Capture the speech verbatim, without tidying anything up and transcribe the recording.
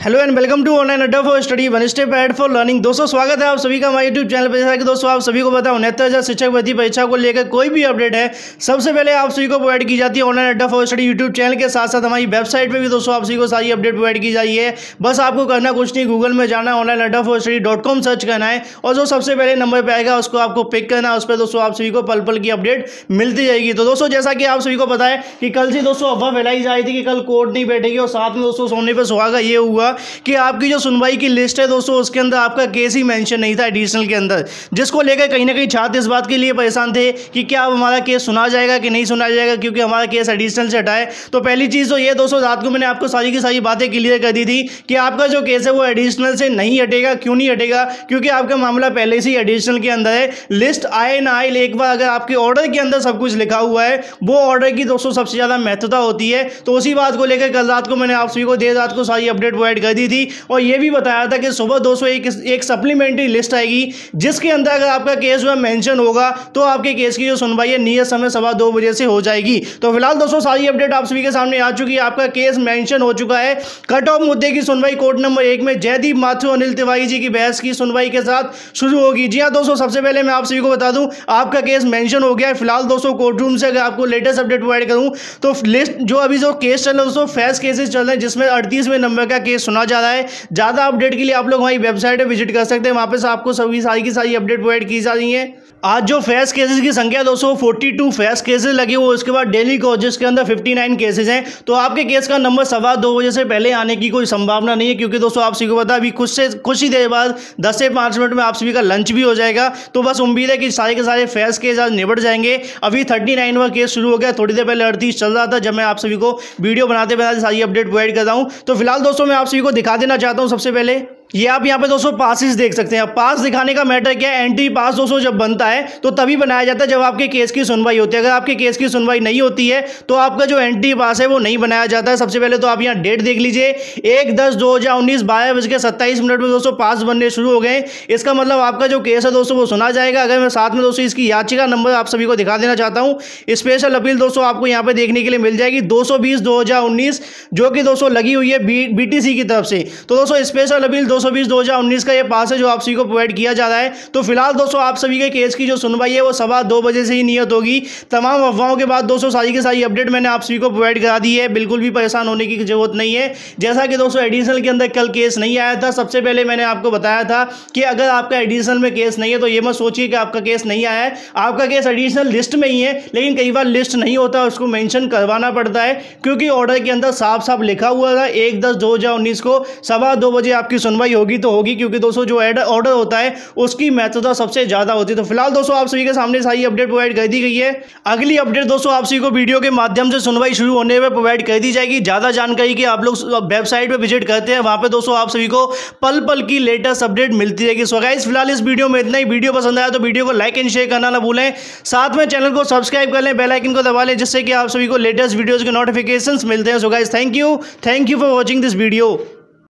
Hello and welcome to online adda for study one step ahead for learning. दोस्तों स्वागत है आप सभी का हमारे यूट्यूब चैनल पर। जैसा कि दोस्तों आप सभी को पता है उनहत्तर हजार शिक्षक भर्ती परीक्षा को लेकर कोई भी अपडेट है सबसे पहले आप सभी को प्रोवाइड की जाती है online adda for study YouTube channel के साथ साथ हमारी वेबसाइट पर भी दोस्तों आप सभी को सारी अपडेट प्रोवाइड की जाती है। बस आपको करना कुछ नहीं, गूगल में जाना है, online adda for study dot com search करना है और जो सबसे पहले नंबर पर आएगा उसको आपको पिक करना है। उस पर दोस्तों आप सभी को पल पल की अपडेट मिलती जाएगी। तो दोस्तों जैसा कि आप सभी को पता है कि कल से दोस्तों अफवाह फैलाई जा रही थी कि कल कोर्ट नहीं बैठेगी और साथ में दोस्तों सोने पर सुहागा ये हुआ कि आपकी जो सुनवाई की लिस्ट है दोस्तों उसके अंदर आपका केस ही मेंशन नहीं था एडिशनल के अंदर, जिसको लेकर कहीं ना कहीं छात्र इस बात के लिए परेशान थे कि क्या अब हमारा केस सुना जाएगा कि नहीं सुना जाएगा, क्योंकि हमारा केस एडिशनल से हटा है। तो पहली चीज़ तो ये दोस्तों रात को मैंने आपको सारी की सारी बातें क्लियर कर दी थी कि आपका जो केस है वो एडिशनल से नहीं हटेगा। क्यों नहीं हटेगा? क्योंकि आपका मामला पहले से ही एडिशनल के अंदर है। लिस्ट आए ना आए, एक बार अगर आपके ऑर्डर के अंदर सब कुछ लिखा हुआ है वो ऑर्डर की दोस्तों सबसे ज़्यादा महत्वता होती है। तो उसी बात को लेकर कल रात को मैंने आप सभी को देर रात को सारी अपडेट प्रोवाइड कर दी थी और ये भी बताया था कि सुबह दोस्तों एक एक सप्लीमेंट्री लिस्ट आएगी जिसके अंदर अगर आपका केस हुआ मेंशन होगा तो आपके केस की जो सुनवाई है नियत समय सवा दो बजे से हो जाएगी। तो फिलहाल दोस्तों सारी अपडेट आप सभी के सामने आ चुकी है। आपका केस मेंशन हो चुका है। कट ऑफ मुद्दे की सुनवाई कोर्ट नंबर एक में जयदीप माथुर अनिल तिवारी जी की बहस की सुनवाई के साथ शुरू होगी। जी हाँ दोस्तों, सबसे पहले मैं आप सभी को बता दूं आपका केस मेंशन हो गया है। फिलहाल दोस्तों कोर्ट रूम से अगर आपको लेटेस्ट अपडेट प्रोवाइड करूं तो लिस्ट जो अभी जो केस चल रहा है दोस्तों फैस केसेस चल रहे हैं जिसमें अड़तीसवें नंबर का केस सुना जा रहा है। ज्यादा अपडेट के लिए आप लोग हमारी वेबसाइट पर विजिट कर सकते हैं, वहां पे आपको सभी सारी की सारी अपडेट प्रोवाइड की जा रही है। आज जो फेस केसेस की संख्या दोस्तों बयालीस फेस केसेस लगे हुए, उसके बाद डेली कॉजेस के अंदर उनसठ केसेस हैं। तो आपके केस का नंबर सवा दो बजे से पहले आने की कोई संभावना नहीं है, क्योंकि दोस्तों आप सभी को पता अभी कुछ से कुछ ही देर बाद दस से पाँच मिनट में आप सभी का लंच भी हो जाएगा। तो बस उम्मीद है कि सारे के सारे फेस केस आज निपट जाएंगे। अभी उनतालीस वाला केस शुरू हो गया, थोड़ी देर पहले अड़तीस चल रहा था जब मैं आप सभी को वीडियो बनाते बनाते सारी अपडेट प्रोवाइड कर रहा हूँ। तो फिलहाल दोस्तों मैं आप सभी को दिखा देना चाहता हूँ सबसे पहले ये आप यहाँ पे दोस्तों पासिस देख सकते हैं। पास दिखाने का मैटर क्या है, एंट्री पास दोस्तों जब बनता है तो तभी बनाया जाता है जब आपके केस की सुनवाई होती है। अगर आपके केस की सुनवाई नहीं होती है तो आपका जो एंट्री पास है वो नहीं बनाया जाता है। सबसे पहले तो आप यहाँ डेट देख लीजिए, एक दस दो हजार उन्नीस बारह बज के सत्ताईस मिनट में दोस्तों पास बनने शुरू हो गए। इसका मतलब आपका जो केस है दोस्तों वो सुना जाएगा। अगर मैं साथ में दोस्तों इसकी याचिका नंबर आप सभी को दिखा देना चाहता हूँ, स्पेशल अपील दोस्तों आपको यहाँ पे देखने के लिए मिल जाएगी दो सौ बीस दो हजार उन्नीस जो कि दोस्तों लगी हुई है बी टी सी की तरफ से। तो दोस्तों स्पेशल अपील दो सौ बीस दो हजार उन्नीस का ये पास है जो आप सभी को प्रोवाइड किया जा रहा है। तो फिलहाल दोस्तों आप सभी के केस की जो सुनवाई है वो सवा दो बजे से ही नियत होगी। तमाम अफवाहों के बाद दोस्तों सारी की सारी अपडेट मैंने आप सभी को प्रोवाइड करा दी है, बिल्कुल भी परेशान होने की जरूरत नहीं है। जैसा कि दोस्तों एडिशनल के अंदर कल केस नहीं आया था, सबसे पहले मैंने आपको बताया था कि अगर आपका एडिशनल में केस नहीं है तो ये मत सोचिए कि आपका केस नहीं आया है। आपका केस एडिशनल लिस्ट में ही है, लेकिन कई बार लिस्ट नहीं होता, उसको मेंशन करवाना पड़ता है क्योंकि ऑर्डर के अंदर साफ साफ लिखा हुआ था एक दस दो हजार उन्नीस को सवा दो बजे आपकी सुनवाई होगी तो होगी, क्योंकि दोस्तों जो ऑर्डर होता है उसकी महत्वता सबसे ज्यादा होती है। तो फिलहाल दोस्तों आप सभी के सामने सारी अपडेट प्रोवाइड कर दी गई है। अगली अपडेट दोस्तों आप सभी को वीडियो के माध्यम से सुनवाई शुरू होने पर प्रोवाइड कर दी जाएगी। ज्यादा जानकारी की आप लोग वेबसाइट पे विजिट करते हैं, वहां पे दोस्तों आप सभी को पल पल की लेटेस्ट अपडेट मिलती रहेगी। सो गाइस फिलहाल इस वीडियो में इतना ही। वीडियो पसंद आया तो वीडियो को लाइक एंड शेयर करना ना भूलें, साथ में चैनल को सब्सक्राइब कर लें, बेल आइकन को दबा लें जिससे कि आप सभी को लेटेस्ट वीडियोज के नोटिफिकेशन मिलते हैं। So guys thank you thank you for watching this video.